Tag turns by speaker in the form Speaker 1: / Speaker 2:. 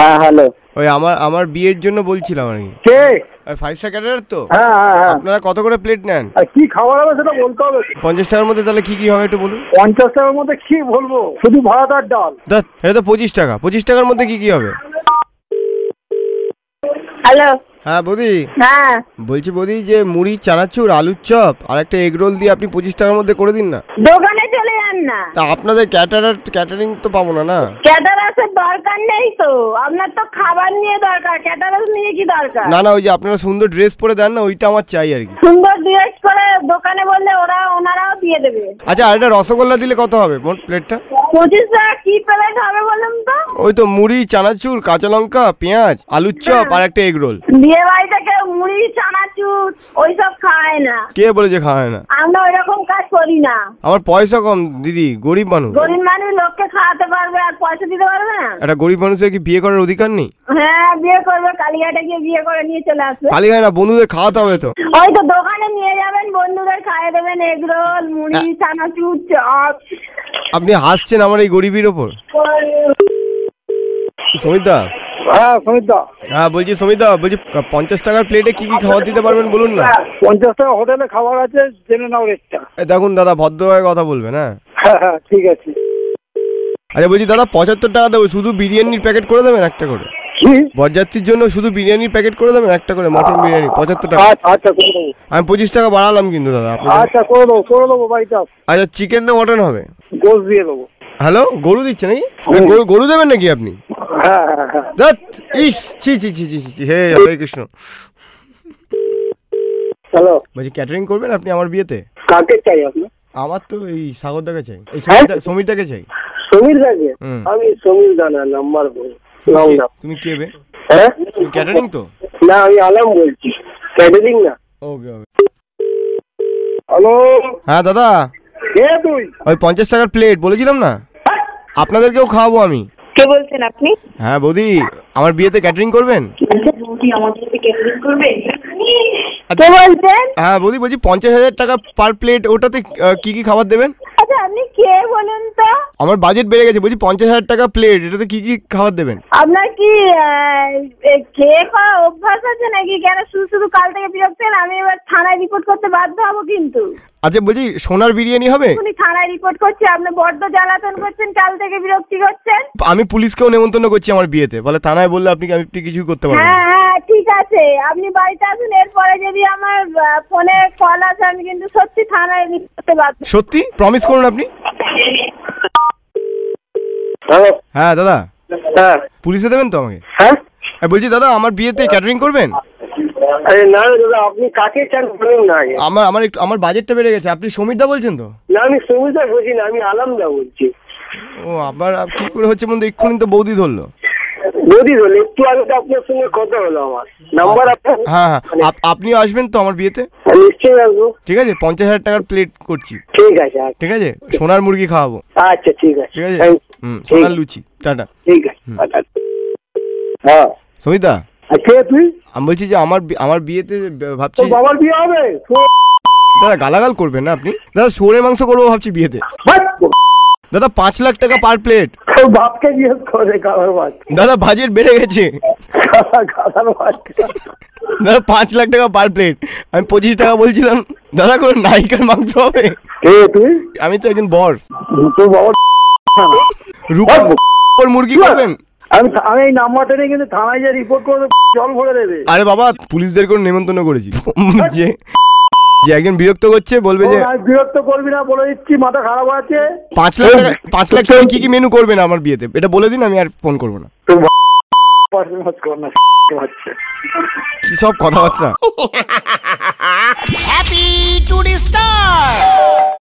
Speaker 1: হ্যাঁ হ্যালো,
Speaker 2: ওই আমার বিয়ের জন্য বলছিলাম আর কি।
Speaker 1: কে?
Speaker 2: 5 স্টার ক্যাটারার তো?
Speaker 1: হ্যাঁ হ্যাঁ হ্যাঁ।
Speaker 2: আপনারা কত করে প্লেট নেন?
Speaker 1: আর কি খাবার হবে সেটা বলতে হবে।
Speaker 2: 50 টাকার মধ্যে তাহলে কি কি হবে একটু বলুন।
Speaker 1: 50 টাকার মধ্যে কি বলবো, শুধু ভাত আর ডাল।
Speaker 2: এটা তো 25 টাকা। 25 টাকার মধ্যে কি কি হবে?
Speaker 3: হ্যালো।
Speaker 2: হ্যাঁ বৌদি।
Speaker 3: হ্যাঁ
Speaker 2: বলছি বৌদি যে মুড়ি, চানাচুর, আলুর চপ আর একটা এগ রোল দিয়ে আপনি 25 টাকার মধ্যে করে দিন না।
Speaker 3: দোকানে চলে যান না।
Speaker 2: তা আপনাদের ক্যাটারিং তো পাবো না।
Speaker 3: ক্যাটারাসের দরকার নেই তো, আপনার তো খাবার নিয়ে দরকার, ক্যাটারাস নিয়ে কি দরকার?
Speaker 2: না ওই যে আপনারা সুন্দর ড্রেস পরে দেন না, ওইটা আমার চাই আর কি।
Speaker 3: সুন্দর ড্রেস করে দোকানে বললে ওনারাও দিয়ে দেবে।
Speaker 2: আচ্ছা, আর একটা রসগোল্লা দিলে কত হবে মোট প্লেটটা?
Speaker 3: 25 টাকা কি প্লেট হবে বলুন তো?
Speaker 2: ওই তো মুড়ি, চানাচুর, কাঁচা লঙ্কা, পেঁয়াজ, আলুর চপ আর একটা এগ রোল।
Speaker 3: বিয়ে বাড়িতে কেউ মুড়ি, চানাচুর ওইসব খায় না।
Speaker 2: কে বলেছে খাওয়ায় না?
Speaker 3: আমরা ওইরকম কাজ করি না।
Speaker 2: আমার পয়সা কম দিদি, গরিব মানুষ।
Speaker 3: গরিব মানুষ লোককে খাওয়াতে পারবে আর পয়সা দিতে পারবে না?
Speaker 2: একটা গরিব মানুষের কি বিয়ে করার অধিকার নেই?
Speaker 3: হ্যাঁ, বিয়ে করবে, কালীঘাটে গিয়ে বিয়ে করে নিয়ে চলে আসবে।
Speaker 2: কালীঘাট না, বন্ধুদের খাওয়াতে হবে তো।
Speaker 3: ওই তো দোকানে নিয়ে যাবেন, বন্ধুদের খাইয়ে দেবেন এগ রোল, মুড়ি, চানাচুর, চপ।
Speaker 2: আপনি হাসছেন আমার এই গরিবের ওপর। সমিতা।
Speaker 1: হ্যাঁ সমিতা।
Speaker 2: হ্যাঁ বলছি সমিতা, বলছি 50 টাকার প্লেটে কি কি খাবার দিতে পারবেন বলুন না।
Speaker 1: 50 টাকা হোটেলে খাবার আছে, জেনে নাও রেটটা।
Speaker 2: দেখুন দাদা, ভদ্রভাবে কথা বলবেন। হ্যাঁ
Speaker 1: হ্যাঁ ঠিক আছে।
Speaker 2: আচ্ছা বলছি দাদা, 75 টাকা দেবো, শুধু বিরিয়ানির প্যাকেট করে দেবেন একটা করে। বরযাত্রীর জন্য শুধু বিরিয়ানির প্যাকেট করে দেবেন একটা করে, মটন বিরিয়ানি 75 টাকা।
Speaker 1: আচ্ছা করে দেবো।
Speaker 2: আমি 25 টাকা বাড়ালাম কিন্তু দাদা আপনি।
Speaker 1: আচ্ছা করে দেবো বাড়িতে।
Speaker 2: আচ্ছা, চিকেন না মটন হবে?
Speaker 1: গোশ দিয়ে দেবো।
Speaker 2: হ্যালো, গরু দিচ্ছে নাকি? গরু দেবেন নাকি আপনি?
Speaker 1: হ্যাঁ হ্যাঁ হ্যাঁ।
Speaker 2: ইস ছি ছি ছি ছি ছি, হে হরে কৃষ্ণ।
Speaker 1: হ্যালো,
Speaker 2: বলছি ক্যাটারিং করবেন আপনি আমার বিয়েতে?
Speaker 1: কাকে চাই আপনি?
Speaker 2: আমার তো এই সাগরদাকে চাই, এই সমীরদাকে চাই।
Speaker 1: সমীর দাকে? আমি সমীর দা না, নাম্বার বল।
Speaker 2: তুমি কে বে?
Speaker 1: হ্যাঁ
Speaker 2: তুমি ক্যাটারিং তো?
Speaker 1: না, আমি আলাম বলছি, ক্যাটারিং না।
Speaker 2: ওকে।
Speaker 1: হ্যালো।
Speaker 2: হ্যাঁ দাদা।
Speaker 1: কে তুই?
Speaker 2: ওই 50 টাকার প্লেট বলেছিলাম না, আপনাদেরকেও খাওয়াবো আমি।
Speaker 3: কে বলছেন আপনি?
Speaker 2: হ্যাঁ বৌদি, আমার বিয়েতে ক্যাটারিং করবেন?
Speaker 3: বৌদি আমার বিয়েতে ক্যাটারিং করবেন? কে বলছেন?
Speaker 2: হ্যাঁ বৌদি, বলছি 50,000 টাকা পার প্লেট, ওটাতে কি কি খাবার দেবেন?
Speaker 3: আচ্ছা আপনি কে বলুন তো?
Speaker 2: আমার বাজেট বেড়ে গেছে, বলছি 50,000 টাকা প্লেট, এটাতে কি কি খাবার দেবেন?
Speaker 3: আপনার কি খেয়ে খাওয়া অভ্যাস আছে নাকি? কেন শুধু কাল থেকে বিরক্ত হন? আমি এবার থানায় রিপোর্ট করতে বাধ্য হবো কিন্তু।
Speaker 2: আচ্ছা বলছি সোনার বিরিয়ানি হবে?
Speaker 3: উনি থানায় রিপোর্ট করছে, আপনি বড্ড জ্বালাতন করছেন, কাল থেকে বিরক্তি করছেন।
Speaker 2: আমি পুলিশকেও নেমন্তন্ন করছি আমার বিয়েতে, বলে থানায় বললে আপনি কিছু করতে পারবেন না।
Speaker 3: হ্যাঁ হ্যাঁ ঠিক আছে, আপনি বাড়িতে আসুন, এরপরে যদি আমার ফোনে কল আসে আমি কিন্তু সত্যি থানায় রিপোর্ট করতে বাধ্য।
Speaker 2: সত্যি প্রমিস করুন আপনি।
Speaker 1: হ্যালো।
Speaker 2: হ্যাঁ দাদা।
Speaker 1: হ্যাঁ
Speaker 2: পুলিশে দেবেন তো আমাকে?
Speaker 1: হ্যাঁ
Speaker 2: বলছি দাদা, আমার বিয়েতে ক্যাটারিং করবেন?
Speaker 1: আরে না দাদা, আপনি কাকে চান বলুন না আগে।
Speaker 2: আমার বাজেটটা বেড়ে গেছে। আপনি সমীরদা বলছেন তো?
Speaker 1: না, আমি সমীরদা বলছি না, আমি আলামদা বলছি।
Speaker 2: ও আবার কি করে হচ্ছে বন্ধু, এক্ষুনি তো বৌদি ধরলো।
Speaker 1: বৌদি ধরলে? একটু আগে তো আপনার সঙ্গে কথা হলো, আমার নাম্বার আপনার।
Speaker 2: হ্যাঁ আপনিও আসবেন তো আমার বিয়েতে?
Speaker 1: নিশ্চয়ই আসবো।
Speaker 2: ঠিক আছে, 50,000 টাকার প্লেট করছি।
Speaker 1: ঠিক আছে।
Speaker 2: ঠিক আছে, সোনার মুরগি খাওয়াবো।
Speaker 1: আচ্ছা ঠিক আছে।
Speaker 2: ঠিক আছে, সোনার লুচি। টাটা।
Speaker 1: ঠিক আছে। হ্যাঁ
Speaker 2: সমিতা।
Speaker 1: কে তুই?
Speaker 2: আমি বলছি যে আমার বিয়েতে ভাবছি।
Speaker 1: বাবার বিয়ে হবে?
Speaker 2: দাদা গালাগাল করবেন না আপনি। দাদা শুয়োরের মাংস করবো ভাবছি বিয়েতে। দাদা 5 লাখ টাকা পার প্লেট।
Speaker 1: বাপকে জিজ্ঞেস করে কালার মাছ।
Speaker 2: দাদা বাজেট বেড়ে গেছে। দাদা 5 লাখ টাকা পার প্লেট, আমি 25 টাকা বলছিলাম। দাদা কোনো নায়িকার মাংস হবে?
Speaker 1: তুই?
Speaker 2: আমি তো একজন বর।
Speaker 1: তোর বাবা
Speaker 2: রূপর মুরগি করবেন?
Speaker 1: আমি এই নাম্বারটা নিয়ে কিন্তু থানায় যে রিপোর্ট করবে, জল ভরে দেবে।
Speaker 2: আরে বাবা, পুলিশদের কোনো নেমন্তন্ন করেছি যে একজন বিরক্ত করছে, বলবে যে
Speaker 1: বিরক্ত করবি না বলে দিচ্ছি, মাথা খারাপ আছে।
Speaker 2: 5 লাখ টাকা কি কি মেনু করবেন আমার বিয়েতে, এটা বলে দিন, আমি আর ফোন করবো না।
Speaker 4: কি সব কথাবার্তা। Happy today star.